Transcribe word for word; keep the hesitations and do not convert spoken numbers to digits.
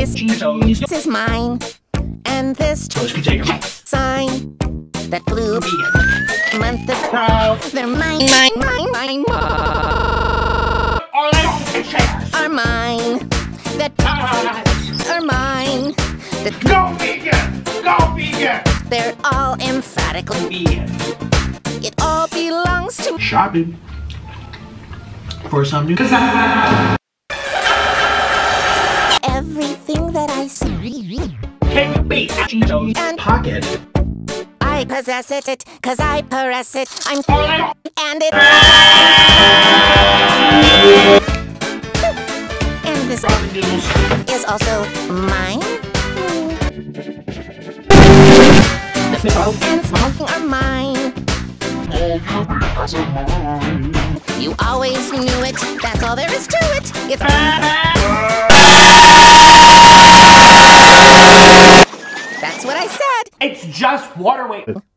This is mine. And this sign. That blue month of they're mine, mine, mine, mine, mine. Are mine. That are mine. That go vegan! Go vegan! They're all emphatically vegan. It all belongs to shopping for some new. Everything that I see can you beat and pocket? I possess it, it, cause I possess it. I'm and it. And this is also mine. And smoking are mine. You always knew it. That's all there is to it. It's That's what I said. It's just water weight.